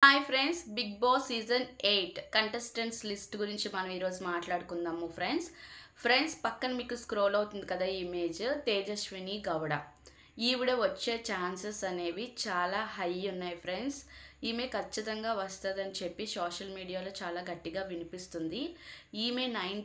Hi friends, Bigg Boss season 8 contestants list గురించి మనం ఈరోజు మాట్లాడుకుందాము. ఫ్రెండ్స్ పక్కన మీకు స్క్రోల్ అవుతుంది కదా ఇమేజ్, తేజస్విని గౌడ. ఈవిడ వచ్చే ఛాన్సెస్ అనేవి చాలా హై ఉన్నాయి ఫ్రెండ్స్. ఈమె ఖచ్చితంగా వస్తుందని చెప్పి సోషల్ మీడియాలో చాలా గట్టిగా వినిపిస్తుంది. ఈమె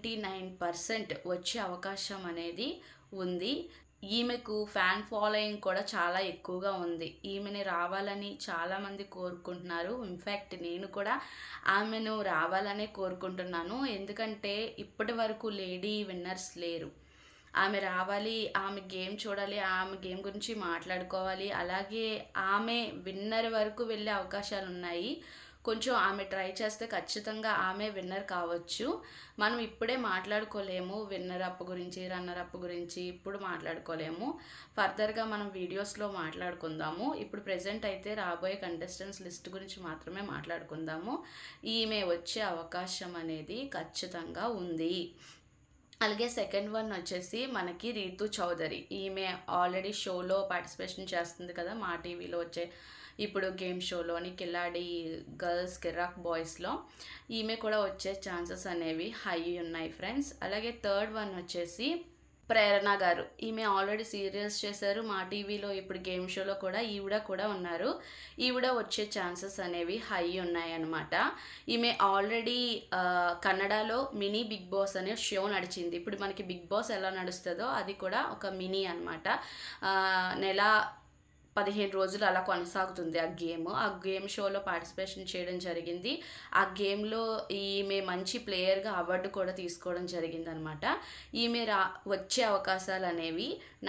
99% వచ్చే అవకాశం అనేది ఉంది. ఈమెకు ఫ్యాన్ ఫాలోయింగ్ కూడా చాలా ఎక్కువగా ఉంది. ఈమెని రావాలని చాలామంది కోరుకుంటున్నారు. ఇన్ఫ్యాక్ట్ నేను కూడా ఆమెను రావాలనే కోరుకుంటున్నాను. ఎందుకంటే ఇప్పటి వరకు లేడీ విన్నర్స్ లేరు. ఆమె రావాలి, ఆమె గేమ్ చూడాలి, ఆమె గేమ్ గురించి మాట్లాడుకోవాలి. అలాగే ఆమె విన్నర్ వరకు వెళ్ళే అవకాశాలు ఉన్నాయి. కొంచెం ఆమె ట్రై చేస్తే ఖచ్చితంగా ఆమె విన్నర్ కావచ్చు. మనం ఇప్పుడే మాట్లాడుకోలేము విన్నర్ అప్ గురించి, రన్నర్ అప్ గురించి ఇప్పుడు మాట్లాడుకోలేము. ఫర్దర్గా మనం వీడియోస్లో మాట్లాడుకుందాము. ఇప్పుడు ప్రెజెంట్ అయితే రాబోయే కంటెస్టెంట్స్ లిస్ట్ గురించి మాత్రమే మాట్లాడుకుందాము. ఈమె వచ్చే అవకాశం అనేది ఖచ్చితంగా ఉంది. అలాగే సెకండ్ వన్ వచ్చేసి మనకి రీతు చౌదరి. ఈమె ఆల్రెడీ షోలో పార్టిసిపేషన్ చేస్తుంది కదా, మా టీవీలో వచ్చే ఇప్పుడు గేమ్ షోలోని కిల్లాడి గర్ల్స్ కిరాక్ బాయ్స్లో. ఈమె కూడా వచ్చే ఛాన్సెస్ అనేవి హై ఉన్నాయి ఫ్రెండ్స్. అలాగే థర్డ్ వన్ వచ్చేసి ప్రేరణ గారు. ఈమె ఆల్రెడీ సీరియల్స్ చేశారు మా టీవీలో, ఇప్పుడు గేమ్ షోలో కూడా ఈవిడ కూడా ఉన్నారు. ఈవిడ వచ్చే ఛాన్సెస్ అనేవి హై ఉన్నాయన్నమాట. ఈమె ఆల్రెడీ కన్నడలో మినీ బిగ్ బాస్ అనే షో నడిచింది. ఇప్పుడు మనకి బిగ్ బాస్ ఎలా నడుస్తుందో అది కూడా ఒక మినీ అనమాట. నెల 15 రోజులు అలా కొనసాగుతుంది ఆ గేమ్ షోలో పార్టిసిపేషన్ చేయడం జరిగింది. ఆ గేమ్లో ఈమె మంచి ప్లేయర్గా అవార్డు కూడా తీసుకోవడం జరిగింది అనమాట. ఈమె వచ్చే అవకాశాలు అనేవి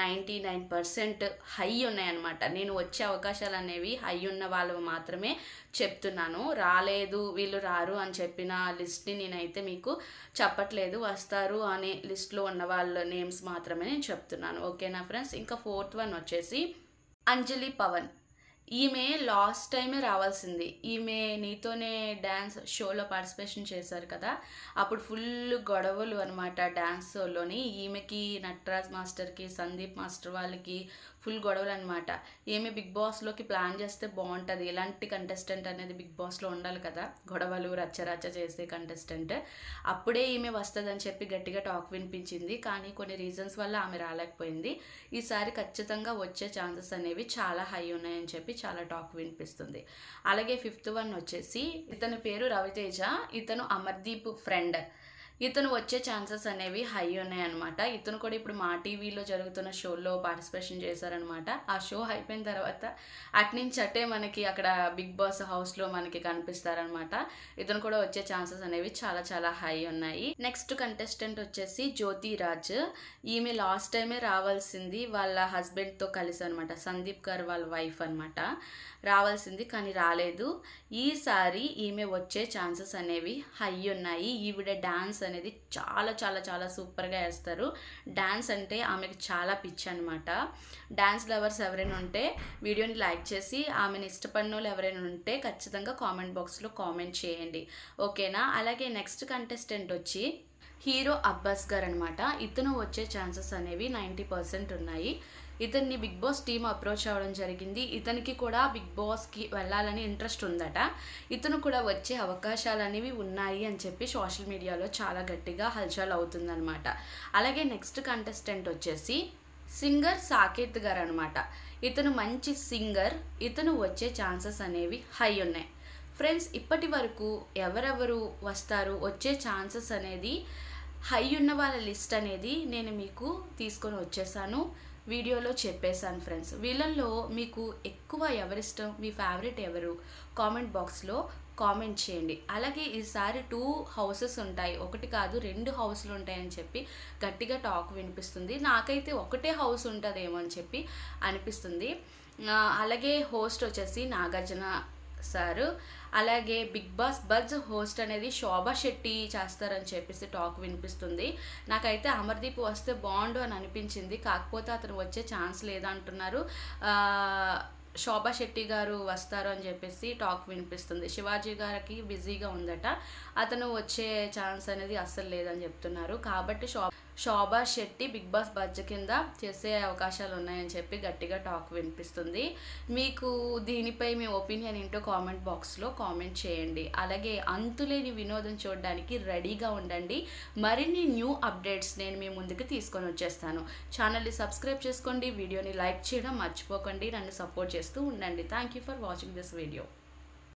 99% హై ఉన్నాయన్నమాట. నేను వచ్చే అవకాశాలు అనేవి హై ఉన్న వాళ్ళు మాత్రమే చెప్తున్నాను. రాలేదు, వీళ్ళు రారు అని చెప్పిన లిస్ట్ని నేనైతే మీకు చెప్పట్లేదు. వస్తారు అనే లిస్ట్లో ఉన్న వాళ్ళ నేమ్స్ మాత్రమే నేను చెప్తున్నాను. ఓకేనా ఫ్రెండ్స్. ఇంకా ఫోర్త్ వన్ వచ్చేసి అంజలి పవన్. ఈమె లాస్ట్ టైమే రావాల్సింది. ఈమె నీతోనే డ్యాన్స్ షోలో పార్టిసిపేషన్ చేశారు కదా, అప్పుడు ఫుల్ గొడవలు అనమాట డ్యాన్స్ షోలోని. ఈమెకి నటరాజ్ మాస్టర్కి, సందీప్ మాస్టర్ వాళ్ళకి ఫుల్ గొడవలు అనమాట. ఈమె బిగ్ బాస్లోకి ప్లాన్ చేస్తే బాగుంటుంది. ఇలాంటి కంటెస్టెంట్ అనేది బిగ్ బాస్లో ఉండాలి కదా, గొడవలు రచ్చరచ్చ చేసే కంటెస్టెంట్. అప్పుడే ఈమె వస్తుందని చెప్పి గట్టిగా టాక్ వినిపించింది, కానీ కొన్ని రీజన్స్ వల్ల ఆమె రాలేకపోయింది. ఈసారి ఖచ్చితంగా వచ్చే ఛాన్సెస్ అనేవి చాలా హై ఉన్నాయని చెప్పి చాలా టాక్ వినిపిస్తుంది. అలాగే ఫిఫ్త్ వన్ వచ్చేసి ఇతని పేరు రవితేజ. ఇతను అమర్దీప్ ఫ్రెండ్. ఇతను వచ్చే ఛాన్సెస్ అనేవి హై ఉన్నాయన్నమాట. ఇతను కూడా ఇప్పుడు మా టీవీలో జరుగుతున్న షోలో పార్టిసిపేషన్ చేశారనమాట. ఆ షో అయిపోయిన తర్వాత అట్నుంచి అట్టే మనకి అక్కడ బిగ్ బాస్ హౌస్లో మనకి కనిపిస్తారనమాట. ఇతను కూడా వచ్చే ఛాన్సెస్ అనేవి చాలా చాలా హై ఉన్నాయి. నెక్స్ట్ కంటెస్టెంట్ వచ్చేసి జ్యోతిరాజ్. ఈమె లాస్ట్ టైమే రావాల్సింది వాళ్ళ హస్బెండ్తో కలిసి అనమాట. సందీప్ గారు వాళ్ళ వైఫ్ అనమాట. రావాల్సింది కానీ రాలేదు. ఈసారి ఈమె వచ్చే ఛాన్సెస్ అనేవి హై ఉన్నాయి. ఈవిడ డాన్స్ అనేది చాలా చాలా చాలా సూపర్గా వేస్తారు. డాన్స్ అంటే ఆమెకు చాలా పిచ్చి అనమాట. డాన్స్ లవర్స్ ఎవరైనా ఉంటే వీడియోని లైక్ చేసి, ఆమెను ఇష్టపడిన వాళ్ళు ఎవరైనా ఉంటే ఖచ్చితంగా కామెంట్ బాక్స్లో కామెంట్ చేయండి. ఓకేనా. అలాగే నెక్స్ట్ కంటెస్టెంట్ వచ్చి హీరో అబ్బాస్ గారు అనమాట. ఇతను వచ్చే ఛాన్సెస్ అనేవి 90% ఉన్నాయి. ఇతన్ని బిగ్ బాస్ టీమ్ అప్రోచ్ అవ్వడం జరిగింది. ఇతనికి కూడా బిగ్ బాస్కి వెళ్ళాలని ఇంట్రెస్ట్ ఉందట. ఇతను కూడా వచ్చే అవకాశాలు అనేవి ఉన్నాయి అని చెప్పి సోషల్ మీడియాలో చాలా గట్టిగా హల్చల్ అవుతుందన్నమాట. అలాగే నెక్స్ట్ కంటెస్టెంట్ వచ్చేసి సింగర్ సాకేత్ గారు అనమాట. ఇతను మంచి సింగర్. ఇతను వచ్చే ఛాన్సెస్ అనేవి హై ఉన్నాయి ఫ్రెండ్స్. ఇప్పటి వరకు ఎవరెవరు వస్తారు, వచ్చే ఛాన్సెస్ అనేది హై ఉన్న వాళ్ళ లిస్ట్ అనేది నేను మీకు తీసుకొని వచ్చేసాను, వీడియోలో చెప్పేశాను ఫ్రెండ్స్. వీళ్ళల్లో మీకు ఎక్కువ ఎవరిష్టం, మీ ఫేవరెట్ ఎవరు, కామెంట్ బాక్స్లో కామెంట్ చేయండి. అలాగే ఈసారి 2 హౌసెస్ ఉంటాయి, ఒకటి కాదు 2 హౌస్లు ఉంటాయని చెప్పి గట్టిగా టాక్ వినిపిస్తుంది. నాకైతే ఒకటే హౌస్ ఉంటుందేమో అని చెప్పి అనిపిస్తుంది. అలాగే హోస్ట్ వచ్చేసి నాగార్జున సారు. అలాగే బిగ్ బాస్ బజ్ హోస్ట్ అనేది శోభా శెట్టి చేస్తారని చెప్పేసి టాక్ వినిపిస్తుంది. నాకైతే అమర్దీప్ వస్తే బాగుండు అని అనిపించింది, కాకపోతే అతను వచ్చే ఛాన్స్ లేదంటున్నారు. శోభా శెట్టి గారు వస్తారు అని చెప్పేసి టాక్ వినిపిస్తుంది. శివాజీ గారికి బిజీగా ఉందట, అతను వచ్చే ఛాన్స్ అనేది అస్సలు లేదని చెప్తున్నారు. కాబట్టి శోభా శెట్టి బిగ్ బాస్ బడ్జె కింద చేసే అవకాశాలు ఉన్నాయని చెప్పి గట్టిగా టాక్ వినిపిస్తుంది. మీకు దీనిపై మీ ఒపీనియన్ ఏంటో కామెంట్ బాక్స్లో కామెంట్ చేయండి. అలాగే అంతులేని వినోదం చూడడానికి రెడీగా ఉండండి. మరిన్ని న్యూ అప్డేట్స్ నేను మీ ముందుకు తీసుకొని వచ్చేస్తాను. ఛానల్ని సబ్స్క్రైబ్ చేసుకోండి, వీడియోని లైక్ చేయడం మర్చిపోకండి, నన్ను సపోర్ట్ చేస్తూ ఉండండి. Thank you for watching this video.